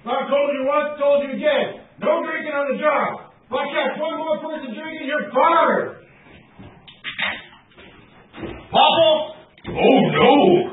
I told you once, told you again. No drinking on the job. If I catch one more person drinking, you're fired. Popple? Oh, no.